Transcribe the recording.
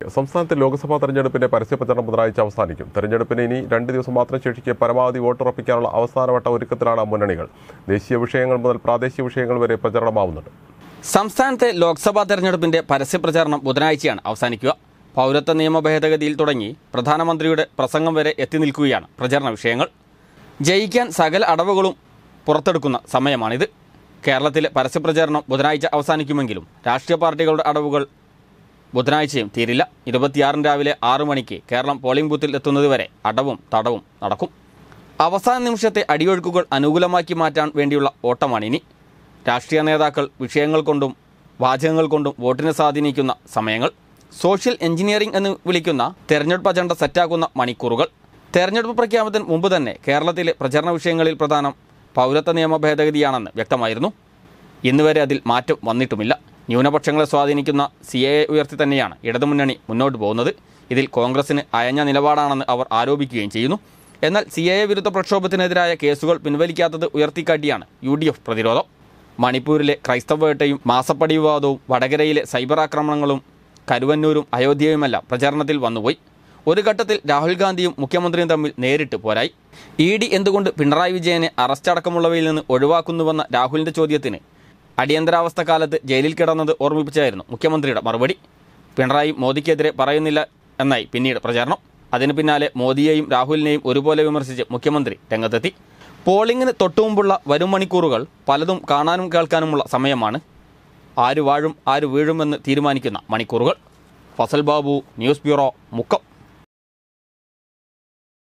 സംസ്ഥാനത്തെ ലോക്സഭാ തെരഞ്ഞെടുപ്പിന്റെ പരസ്യപ്രചരണം ബുധനാഴ്ച അവസാനിക്കും. തെരഞ്ഞെടുപ്പിന് ഇനി 2 ദിവസം മാത്രം ശേഷിക്കെ പരമാവധി വോട്ടുറപ്പിക്കാനുള്ള അവസാനവട്ട ഒരുക്കത്തിലാണ് മുന്നണികൾ. ദേശീയ വിഷയങ്ങൾ മുതൽ പ്രാദേശിക വിഷയങ്ങൾ വരെ പ്രചരണമാവുന്നുണ്ട്. സംസ്ഥാനത്തെ ലോക്സഭാ തെരഞ്ഞെടുപ്പിന്റെ പരസ്യപ്രചാരണം ബുധനാഴ്ചയാണ് അവസാനിക്കുക. പൗരത്വ നിയമ ഭേദഗതിയിൽ തുടങ്ങി പ്രധാനമന്ത്രിയുടെ പ്രസംഗം വരെ എത്തി നിൽക്കുകയാണ് പ്രചരണ വിഷയങ്ങൾ. ജയിക്കാൻ സകല അടവുകളും പുറത്തെടുക്കുന്ന സമയമാണിത്. കേരളത്തിലെ പരസ്യപ്രചാരണം ബുധനാഴ്ച അവസാനിക്കുമെങ്കിലും രാഷ്ട്രീയ പാർട്ടികളുടെ അടവുകൾ ബുധനാഴ്ചയും തീരില്ല. 26 രാവിലെ 6 മണിക്ക് കേരളം പോളിംഗ് ബൂത്തിൽ എത്തുന്നതുവരെ അടവും തടവും നടക്കും. അവസാന നിമിഷത്തെ അടിയൊഴുക്കുകൾ അനുകൂലമാക്കി മാറ്റാൻ വേണ്ടിയുള്ള ഓട്ടമാണിനി. രാഷ്ട്രീയ നേതാക്കൾ വിഷയങ്ങൾ കൊണ്ടും വാചകങ്ങൾ കൊണ്ടും വോട്ടിനെ സ്വാധീനിക്കുന്ന സമയങ്ങൾ. സോഷ്യൽ എഞ്ചിനീയറിംഗ് എന്ന് വിളിക്കുന്ന തെരഞ്ഞെടുപ്പ് അജണ്ട സെറ്റാക്കുന്ന മണിക്കൂറുകൾ. തെരഞ്ഞെടുപ്പ് പ്രഖ്യാപനത്തിന് മുമ്പ് തന്നെ കേരളത്തിലെ പ്രചരണ വിഷയങ്ങളിൽ പ്രധാനം പൗരത്വ നിയമ ഭേദഗതിയാണെന്ന് വ്യക്തമായിരുന്നു. ഇന്നുവരെ അതിൽ മാറ്റം വന്നിട്ടുമില്ല. ന്യൂനപക്ഷങ്ങളെ സ്വാധീനിക്കുന്ന CAA ഉയർത്തി തന്നെയാണ് ഇടതുമുന്നണി മുന്നോട്ട് പോകുന്നത്. ഇതിൽ കോൺഗ്രസിന് അയഞ്ഞ നിലപാടാണെന്ന് അവർ ആരോപിക്കുകയും ചെയ്യുന്നു. എന്നാൽ CAA വിരുദ്ധ പ്രക്ഷോഭത്തിനെതിരായ കേസുകൾ പിൻവലിക്കാത്തത് ഉയർത്തിക്കാട്ടിയാണ് UDF പ്രതിരോധം. മണിപ്പൂരിലെ ക്രൈസ്തവ വേട്ടയും മാസപ്പടി വിവാദവും വടകരയിലെ സൈബർ ആക്രമണങ്ങളും കരുവന്നൂരും അയോധ്യയുമെല്ലാം പ്രചാരണത്തിൽ വന്നുപോയി. ഒരു ഘട്ടത്തിൽ രാഹുൽ ഗാന്ധിയും മുഖ്യമന്ത്രിയും തമ്മിൽ നേരിട്ട് പോരായി. ED എന്തുകൊണ്ട് പിണറായി വിജയനെ അറസ്റ്റ് അടക്കമുള്ളവയിൽ നിന്ന് ഒഴിവാക്കുന്നുവെന്ന രാഹുലിൻ്റെ ചോദ്യത്തിന് അടിയന്തരാവസ്ഥ കാലത്ത് ജയിലിൽ കിടന്നത് ഓർമ്മിപ്പിച്ചായിരുന്നു മുഖ്യമന്ത്രിയുടെ മറുപടി. പിണറായി മോദിക്കെതിരെ പറയുന്നില്ല എന്നായി പിന്നീട് പ്രചാരണം. അതിന് പിന്നാലെ മോദിയെയും രാഹുലിനെയും ഒരുപോലെ വിമർശിച്ച് മുഖ്യമന്ത്രി രംഗത്തെത്തി. പോളിംഗിന് തൊട്ടുമുമ്പുള്ള വരും മണിക്കൂറുകൾ പലതും കാണാനും കേൾക്കാനുമുള്ള സമയമാണ്. ആര് വാഴും ആര് വീഴുമെന്ന് തീരുമാനിക്കുന്ന മണിക്കൂറുകൾ. Fazal Babu, news bureau, Mukkam.